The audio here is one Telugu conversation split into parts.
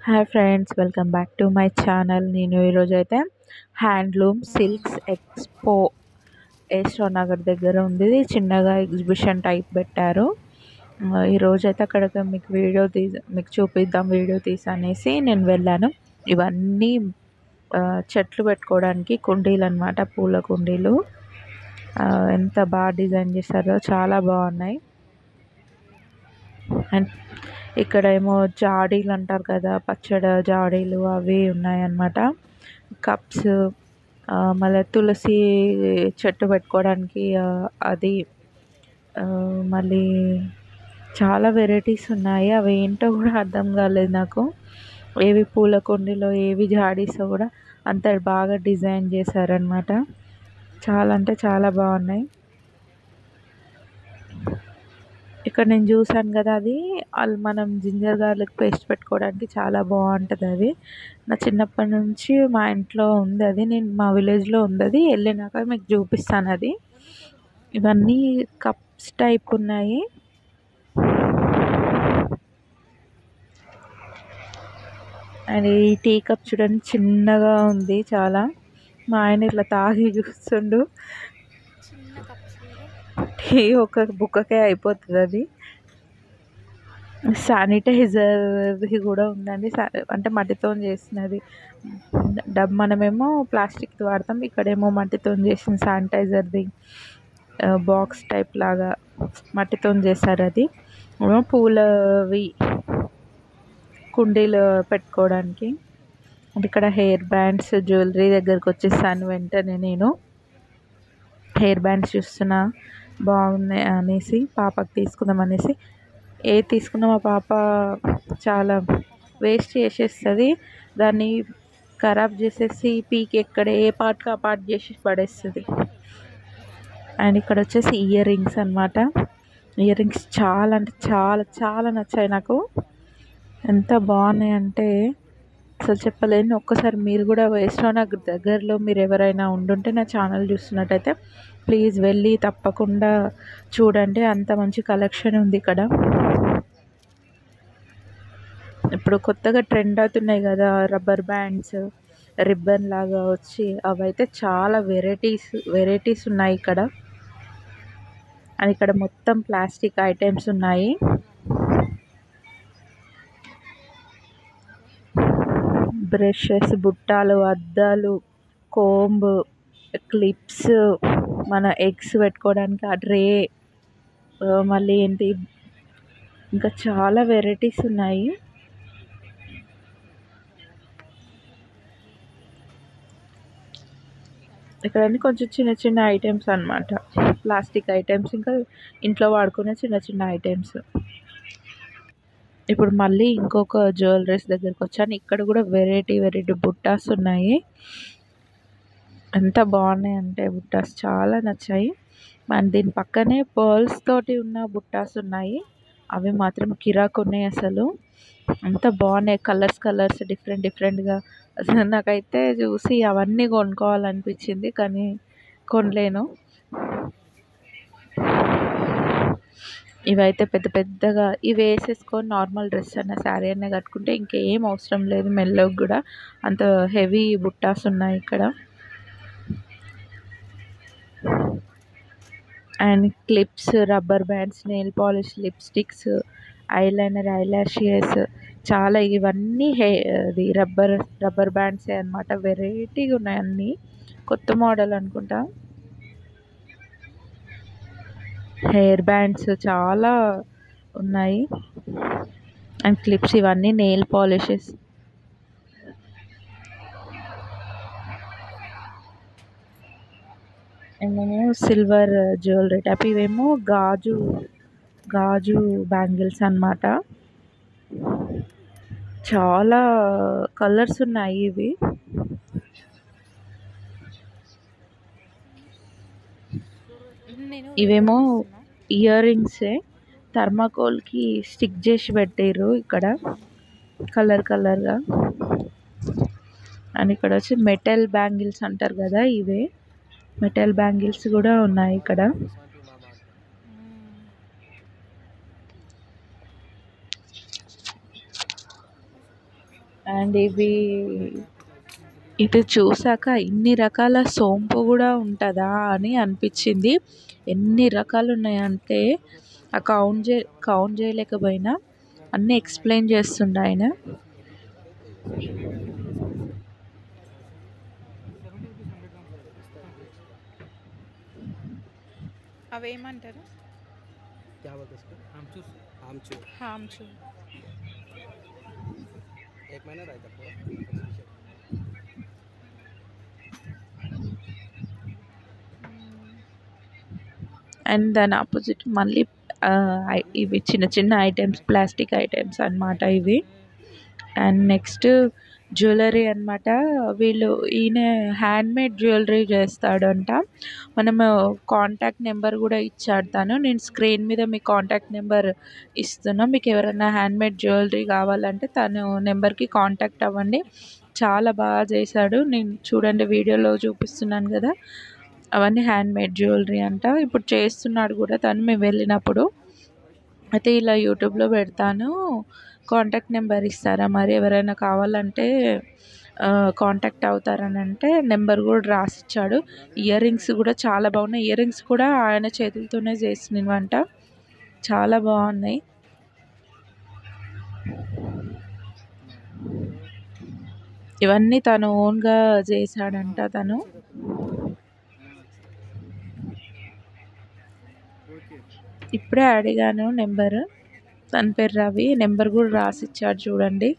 Hi friends, welcome back to my channel. నేను ఈరోజు అయితే handloom silks expo S Rao Nagar దగ్గర ఉంది. ఇది చిన్నగా ఎగ్జిబిషన్ టైప్ పెట్టారు. ఈరోజు అయితే అక్కడ మీకు చూపిద్దాం వీడియో తీసి అనేసి నేను వెళ్ళాను. ఇవన్నీ చెట్లు పెట్టుకోవడానికి కుండీలు అనమాట, పూల కుండీలు. ఎంత బాగా డిజైన్ చేశారో, చాలా బాగున్నాయి. అండ్ ఇక్కడ ఏమో జాడీలు అంటారు కదా, పచ్చడి జాడీలు అవి ఉన్నాయన్నమాట. కప్స్, మళ్ళీ తులసి చెట్టు పెట్టుకోవడానికి అది, మళ్ళీ చాలా వెరైటీస్ ఉన్నాయి. అవి ఏంటో కూడా అర్థం కాలేదు నాకు. ఏవి పూల కుండీలో ఏవి జాడీసో కూడా అంత బాగా డిజైన్ చేశారనమాట. చాలా అంటే చాలా బాగున్నాయి. ఇక్కడ నేను చూసాను కదా, అది మనం జింజర్ గార్లిక్ పేస్ట్ పెట్టుకోవడానికి చాలా బాగుంటుంది. అది నా చిన్నప్పటి నుంచి మా ఇంట్లో ఉంది. అది నేను మా విలేజ్లో ఉంది. అది వెళ్ళినాక మీకు చూపిస్తాను. అది ఇవన్నీ కప్స్ టైప్ ఉన్నాయి. అండ్ ఈ టీ కప్ చూడండి, చిన్నగా ఉంది చాలా. మా ఆయన ఇట్లా తాగి చూస్తుండు. టీ ఒక బుక్కకే అయిపోతుంది. అది శానిటైజర్ది కూడా ఉందండి, అంటే మట్టితో చేసినది. మనమేమో ప్లాస్టిక్ వాడతాం, ఇక్కడేమో మట్టితో చేసిన శానిటైజర్ది బాక్స్ టైప్ లాగా మట్టితో చేశారు. అది పూలవి కుండీలు పెట్టుకోవడానికి. ఇక్కడ హెయిర్ బ్యాండ్స్, జ్యువెలరీ దగ్గరకు వచ్చేసాను. వెంటనే నేను హెయిర్ బ్యాండ్స్ చూస్తున్నా, బాగున్నాయి అనేసి పాపకి తీసుకుందాం అనేసి. ఏది తీసుకున్నా మా పాప చాలా వేస్ట్ చేసేస్తుంది. దాన్ని ఖరాబ్ చేసేసి పీక్ ఎక్కడ ఏ పార్ట్కి ఆ పార్ట్ చేసి పడేస్తుంది. అండ్ ఇక్కడ వచ్చేసి ఇయర్ రింగ్స్ అనమాట. ఇయర్ రింగ్స్ చాలా అంటే చాలా చాలా నచ్చాయి నాకు. ఎంత బాగున్నాయి అంటే అసలు చెప్పలేను. ఒక్కసారి మీరు కూడా వేస్ట్రో నాకు దగ్గరలో మీరు ఎవరైనా ఉండుంటే, నా ఛానల్ చూస్తున్నట్టయితే ప్లీజ్ వెళ్ళి తప్పకుండా చూడండి. అంత మంచి కలెక్షన్ ఉంది ఇక్కడ. ఇప్పుడు కొత్తగా ట్రెండ్ అవుతున్నాయి కదా రబ్బర్ బ్యాండ్స్, రిబ్బన్ లాగా వచ్చి, అవైతే చాలా వెరైటీస్ ఉన్నాయి ఇక్కడ. అండ్ ఇక్కడ మొత్తం ప్లాస్టిక్ ఐటమ్స్ ఉన్నాయి. బ్రషెస్, బుట్టాలు, అద్దాలు, కోంబ్, క్లిప్స్, మన ఎగ్స్ పెట్టుకోవడానికి ఆ ట్రే, మళ్ళీ ఏంటి ఇంకా చాలా వెరైటీస్ ఉన్నాయి. ఇక్కడ అన్ని కొంచెం చిన్న చిన్న ఐటమ్స్ అనమాట, ప్లాస్టిక్ ఐటమ్స్, ఇంకా ఇంట్లో వాడుకునే చిన్న చిన్న ఐటమ్స్. ఇప్పుడు మళ్ళీ ఇంకొక జ్యువెలరీస్ దగ్గరికి వచ్చాను. ఇక్కడ కూడా వెరైటీ బుట్టాస్ ఉన్నాయి. ఎంత బాగున్నాయి అంటే బుట్టాస్ చాలా నచ్చాయి. అండ్ దీని పక్కనే పర్ల్స్ తోటి ఉన్న బుట్టాస్ ఉన్నాయి. అవి మాత్రం కిరాక్ ఉన్నాయి అసలు. అంత బాగున్నాయి, కలర్స్ డిఫరెంట్గా. అసలు నాకైతే చూసి అవన్నీ కొనుక్కోవాలనిపించింది, కానీ కొనలేను. ఇవైతే పెద్దగా ఇవి వేసేసుకొని నార్మల్ డ్రెస్ అన్న, శారీ అన్న కట్టుకుంటే ఇంకేం అవసరం లేదు. మెల్లగా కూడా అంత హెవీ బుట్టాస్ ఉన్నాయి ఇక్కడ. And clips, rubber bands, nail polish, lipsticks, eyeliner, eyelashes, చాలా ఇవన్నీ అది రబ్బర్ బ్యాండ్సే అనమాట. వెరైటీగా ఉన్నాయి అన్నీ, కొత్త మోడల్ అనుకుంటా. హెయిర్ బ్యాండ్స్ చాలా ఉన్నాయి. అండ్ క్లిప్స్, ఇవన్నీ నెయిల్ పాలిషెస్. ఏమేమో సిల్వర్ జ్యువెలరీ టైప్, ఇవేమో గాజు బ్యాంగిల్స్ అన్నమాట. చాలా కలర్స్ ఉన్నాయి ఇవి. ఇవేమో ఇయర్ రింగ్సే, థర్మాకోల్కి స్టిక్ చేసి పెట్టారు ఇక్కడ కలర్గా. అండ్ ఇక్కడ వచ్చి మెటల్ బ్యాంగిల్స్ అంటారు కదా, ఇవే మెటల్ బ్యాంగిల్స్ కూడా ఉన్నాయి ఇక్కడ. అండ్ ఇది చూసాక ఇన్ని రకాల సోంపు కూడా ఉంటుందా అని అనిపించింది. ఎన్ని రకాలు ఉన్నాయంటే కౌంట్ చేయలేకపోయినా అన్నీ ఎక్స్ప్లెయిన్ చేస్తుండే ఆయన. అవేమంటారు? హామ్చూర్. అండ్ దాని ఆపోజిట్ మళ్ళీ ఇవి చిన్న చిన్న ఐటమ్స్, ప్లాస్టిక్ ఐటమ్స్ అన్నమాట ఇవి. అండ్ నెక్స్ట్ జ్యువెలరీ అనమాట. ఈయన హ్యాండ్మేడ్ జ్యువెలరీ చేస్తాడంట. మనము కాంటాక్ట్ నెంబర్ కూడా ఇచ్చాడు తను. నేను స్క్రీన్ మీద మీ కాంటాక్ట్ నెంబర్ ఇస్తున్నా. మీకు ఎవరైనా హ్యాండ్మేడ్ జ్యువెలరీ కావాలంటే తను నెంబర్కి కాంటాక్ట్ అవ్వండి. చాలా బాగా చేశాడు. నేను చూడండి వీడియోలో చూపిస్తున్నాను కదా, అవన్నీ హ్యాండ్మేడ్ జ్యువెలరీ అంట. ఇప్పుడు చేస్తున్నాడు కూడా తను, మేము వెళ్ళినప్పుడు. అయితే ఇలా యూట్యూబ్లో పెడతాను, కాంటాక్ట్ నెంబర్ ఇస్తారా మరి ఎవరైనా కావాలంటే కాంటాక్ట్ అవుతారని అంటే నెంబర్ కూడా రాసిచ్చాడు. ఇయర్ రింగ్స్ కూడా చాలా బాగున్నాయి. ఇయర్ రింగ్స్ కూడా ఆయన చేతులతోనే చేసినవంట, చాలా బాగున్నాయి. ఇవన్నీ తను ఓన్గా చేశాడంట తను. ఇప్పుడే అడిగాను నెంబర్, తన పేరు రవి, నెంబర్ కూడా రాసిచ్చాడు చూడండి.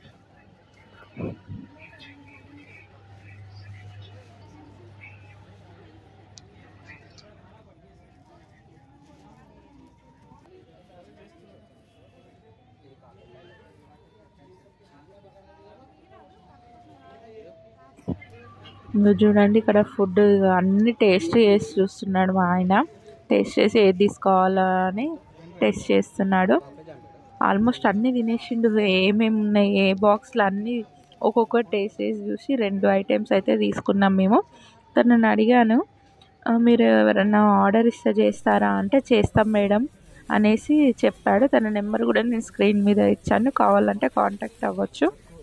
చూడండి ఇక్కడ ఫుడ్ అన్ని టేస్ట్ చేసి చూస్తున్నాడు మా ఆయన. టేస్ట్ చేసి ఏది తీసుకోవాలా అని టేస్ట్ చేస్తున్నాడు. ఆల్మోస్ట్ అన్నీ తినేసిండు. ఏమేమి ఉన్నాయి ఏ బాక్స్లో అన్నీ ఒక్కొక్కటి టేస్ట్ చేసి చూసి 2 ఐటమ్స్ అయితే తీసుకున్నాం మేము. తనని అడిగాను, మీరు ఎవరన్నా ఆర్డర్ ఇస్తే చేస్తారా అంటే చేస్తాం మేడం అనేసి చెప్పాడు. తన నెంబర్ కూడా నేను స్క్రీన్ మీద ఇచ్చాను, కావాలంటే కాంటాక్ట్ అవ్వచ్చు.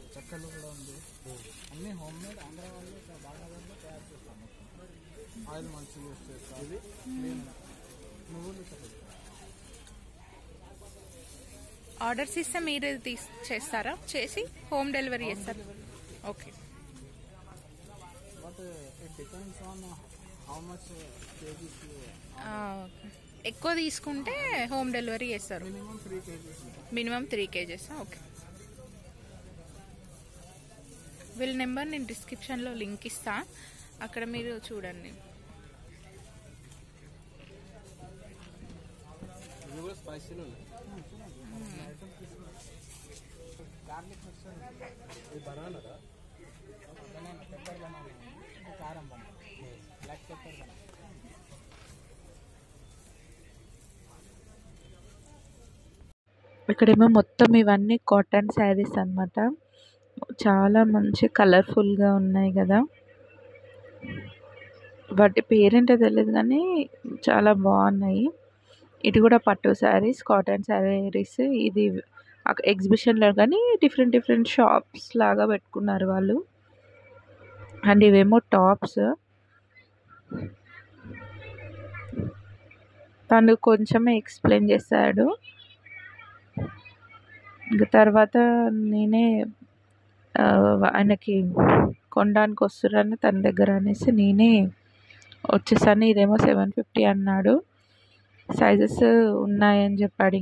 ఆర్డర్స్ ఇస్తే మీరు చేస్తారా? చేసి హోమ్ డెలివరీ చేస్తారు? ఓకే. ఎక్కువ తీసుకుంటే హోమ్ డెలివరీ చేస్తారు. Minimum 3 kgs. ఓకే. వీళ్ళ నెంబర్ నేను డిస్క్రిప్షన్లో లింక్ ఇస్తా, అక్కడ మీరు చూడండి. ఇక్కడేమో మొత్తం ఇవన్నీ కాటన్ శారీస్ అన్నమాట. చాలా మంచి కలర్ఫుల్గా ఉన్నాయి కదా. వాటి పేరేంటో తెలియదు కానీ చాలా బాగున్నాయి. ఇది కూడా పట్టు శారీస్, కాటన్ శారీస్. ఇది ఎగ్జిబిషన్లో కానీ డిఫరెంట్ షాప్స్ లాగా పెట్టుకున్నారు వాళ్ళు. అండ్ ఇవేమో టాప్స్. తను కొంచెమే ఎక్స్ప్లెయిన్ చేశాడు. ఇంకా తర్వాత నేనే ఆయనకి కొనడానికి వస్తున్నారని తన దగ్గర అనేసి నేనే వచ్చేసాను. ఇదేమో 750 అన్నాడు. సైజెస్ ఉన్నాయని చెప్పాడు.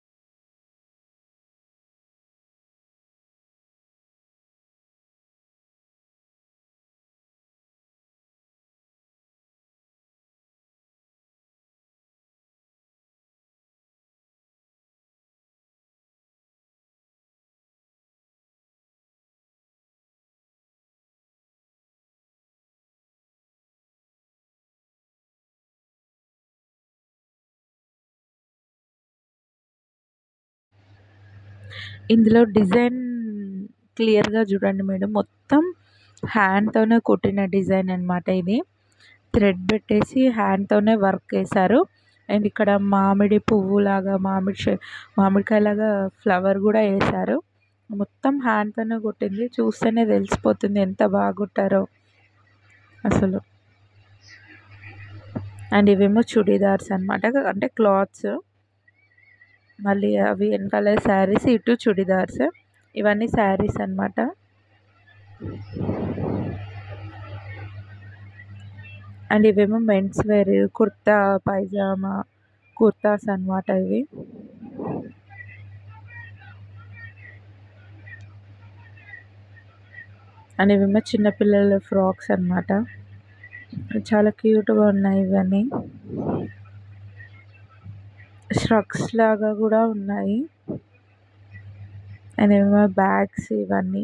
ఇందులో డిజైన్ క్లియర్గా చూడండి మేడం, మొత్తం హ్యాండ్తోనే కుట్టిన డిజైన్ అన్నమాట. ఇది థ్రెడ్ పెట్టేసి హ్యాండ్తోనే వర్క్ వేశారు. అండ్ ఇక్కడ మామిడి పువ్వులాగా మామిడికాయలాగా ఫ్లవర్ కూడా వేశారు. మొత్తం హ్యాండ్తోనే కుట్టింది. చూస్తేనే తెలిసిపోతుంది ఎంత బాగా కుట్టారో అసలు. అండ్ ఇవేమో చుడీదార్స్ అనమాట, అంటే క్లాత్స్. మళ్ళీ అవి వెనకాల శారీస్, ఇటు చుడీదార్స్. ఇవన్నీ శారీస్ అనమాట. అండ్ ఇవేమో men's wear, kurta pyjama kurtas అనమాట ఇవి. అండ్ ఇవేమో చిన్నపిల్లల ఫ్రాక్స్ అనమాట. చాలా క్యూట్గా ఉన్నాయి ఇవన్నీ. స్ట్రక్స్ లాగా కూడా ఉన్నాయి. అండ్ ఏమో బ్యాగ్స్ ఇవన్నీ.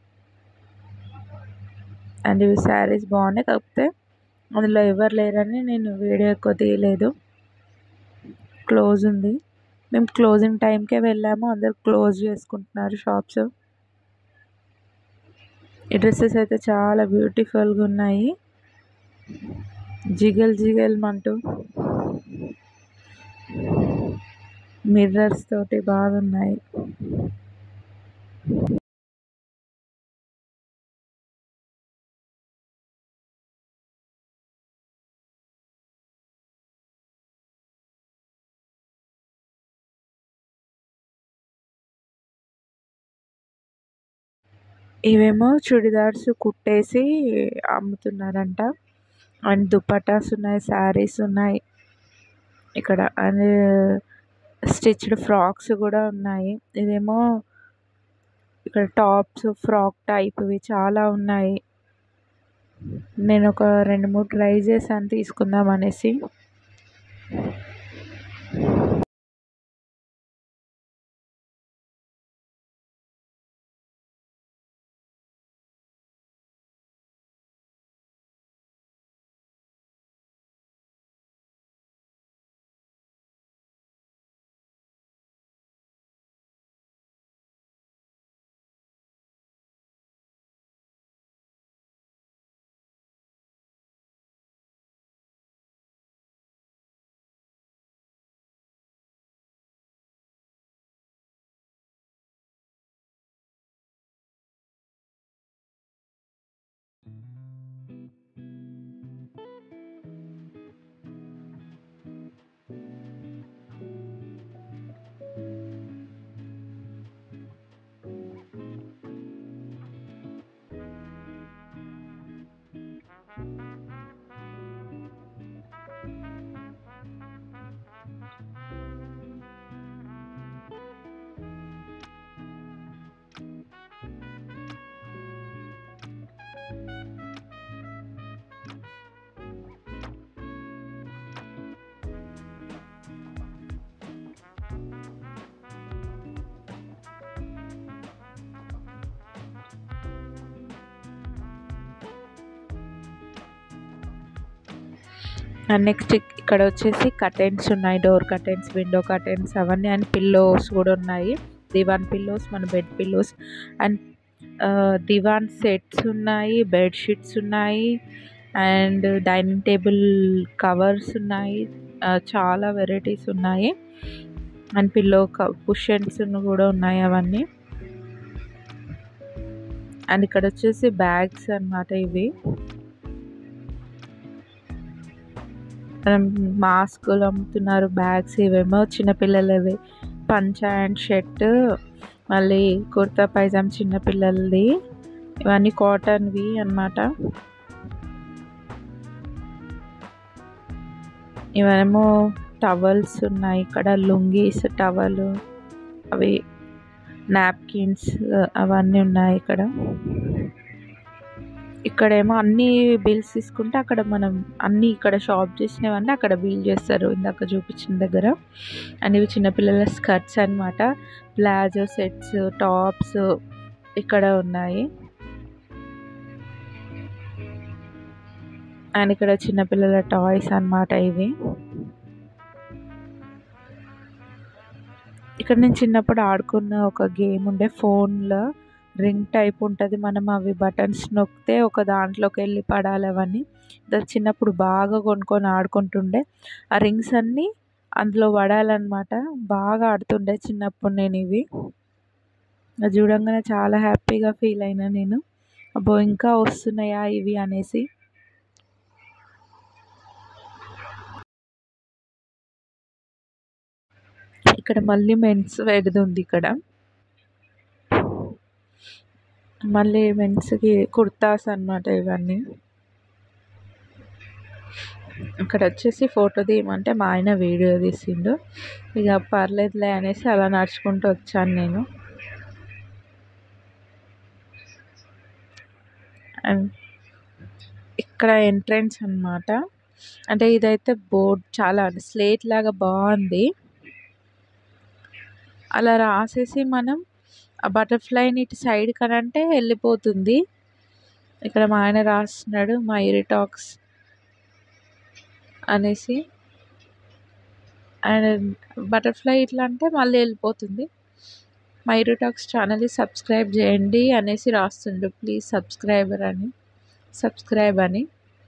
అండ్ ఇవి శారీస్ బాగున్నాయి, కాకపోతే అందులో ఎవరు లేరని నేను వీడియో ఎక్కువ తీయలేదు. క్లోజ్ ఉంది. మేము క్లోజింగ్ టైంకే వెళ్ళాము, అందరు క్లోజ్ చేసుకుంటున్నారు షాప్స్. ఈ డ్రెస్సెస్ అయితే చాలా బ్యూటిఫుల్గా ఉన్నాయి, జిగల్ జిగల్ అంటూ మిర్రర్స్ తోటి బాగున్నాయి. ఇవేమో చుడిదార్స్ కుట్టేసి అమ్ముతున్నారంట. అండ్ దుపట్టాస్ ఉన్నాయి, శారీస్ ఉన్నాయి ఇక్కడ. అండ్ స్టిచ్డ్ ఫ్రాక్స్ కూడా ఉన్నాయి. ఇదేమో ఇక్కడ టాప్స్, ఫ్రాక్ టైప్వి చాలా ఉన్నాయి. నేను ఒక 2-3 ట్రై చేశాను తీసుకుందాం అనేసి. అండ్ నెక్స్ట్ ఇక్కడ వచ్చేసి కర్టెన్స్ ఉన్నాయి, డోర్ కర్టెన్స్, విండో కర్టెన్స్ అవన్నీ. అండ్ పిల్లోస్ కూడా ఉన్నాయి, దివాన్ పిల్లోస్, మన bed pillows. And divan sets ఉన్నాయి, బెడ్షీట్స్ ఉన్నాయి, అండ్ డైనింగ్ టేబుల్ కవర్స్ ఉన్నాయి. చాలా వెరైటీస్ ఉన్నాయి. అండ్ పిల్లో కుషన్స్ కూడా ఉన్నాయి అవన్నీ. అండ్ ఇక్కడ వచ్చేసి బ్యాగ్స్ అన్నమాట ఇవి. మాస్కులు అమ్ముతున్నారు, బ్యాగ్స్. ఇవేమో చిన్నపిల్లలవి, పంచ అండ్ షర్ట్, మళ్ళీ కుర్తా పైజామా చిన్నపిల్లలది. ఇవన్నీ కాటన్వి అన్నమాట. ఇవేమో టవల్స్ ఉన్నాయి ఇక్కడ, లుంగీస్, టవల్, అవి నాప్కిన్స్ అవన్నీ ఉన్నాయి ఇక్కడ. ఇక్కడేమో అన్ని బిల్స్ తీసుకుంటే అక్కడ మనం అన్నీ ఇక్కడ షాప్ చేసినవన్నీ అక్కడ బిల్ చేస్తారు, ఇందాక చూపించిన దగ్గర. అండ్ ఇవి చిన్నపిల్లల స్కర్ట్స్ అన్నమాట, ప్లాజో సెట్స్, టాప్స్ ఇక్కడ ఉన్నాయి. అండ్ ఇక్కడ చిన్నపిల్లల టాయ్స్ అన్నమాట ఇవి. ఇక్కడ నేను చిన్నప్పుడు ఆడుకున్న ఒక గేమ్ ఉండే, ఫోన్లో రింగ్ టైప్ ఉంటుంది, మనం అవి బటన్స్ నొక్కితే ఒక దాంట్లోకి వెళ్ళి పడాలి అవన్నీ. చిన్నప్పుడు బాగా కొనుక్కొని ఆడుకుంటుండే. ఆ రింగ్స్ అన్నీ అందులో పడాలన్నమాట. బాగా ఆడుతుండే చిన్నప్పుడు నేను ఇవి. అది చూడంగానే చాలా హ్యాపీగా ఫీల్ అయినా నేను. అబ్బో ఇంకా వస్తున్నాయా ఇవి అనేసి. ఇక్కడ మళ్ళీ మెన్స్ వేర్‌ది ఉంది ఇక్కడ. మళ్ళీ మెన్స్‌కి కుర్తాస్ అన్నమాట ఇవన్నీ. ఇక్కడ వచ్చేసి ఫోటో తీయమంటే మా ఆయన వీడియో తీసిండు. ఇక పర్లేదులే అనేసి అలా నడుచుకుంటూ వచ్చాను నేను. అండ్ ఇక్కడ ఎంట్రన్స్ అన్నమాట. అంటే ఇదైతే బోర్డ్ చాలా స్లేట్ లాగా బాగుంది. అలా రాసేసి మనం ఆ బటర్ఫ్లైని ఇటు సైడ్ కనంటే వెళ్ళిపోతుంది. ఇక్కడ మా ఆయన రాస్తున్నాడు మయూరి టాక్స్ అనేసి. అండ్ బటర్ఫ్లై ఇట్లా అంటే మళ్ళీ వెళ్ళిపోతుంది. మయూరి టాక్స్ ఛానల్ని సబ్స్క్రైబ్ చేయండి అనేసి రాస్తుండు. ప్లీజ్ సబ్స్క్రైబ్ అని.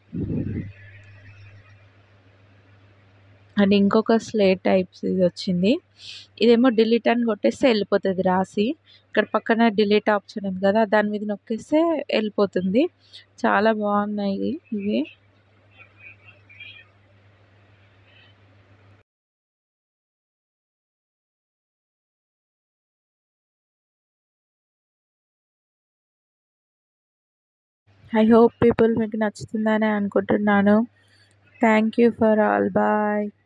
అండ్ ఇంకొక స్లేట్ టైప్స్ ఇది వచ్చింది. ఇదేమో డిలీట్ అని కొట్టేస్తే వెళ్ళిపోతుంది రాసి. ఇక్కడ పక్కన డిలీట్ ఆప్షన్ ఉంది కదా, దాని మీద నొక్కేస్తే వెళ్ళిపోతుంది. చాలా బాగున్నాయి ఇవి. ఐ హోప్ పీపుల్ మీకు నచ్చుతుందని అనుకుంటున్నాను. Thank you for all. Bye.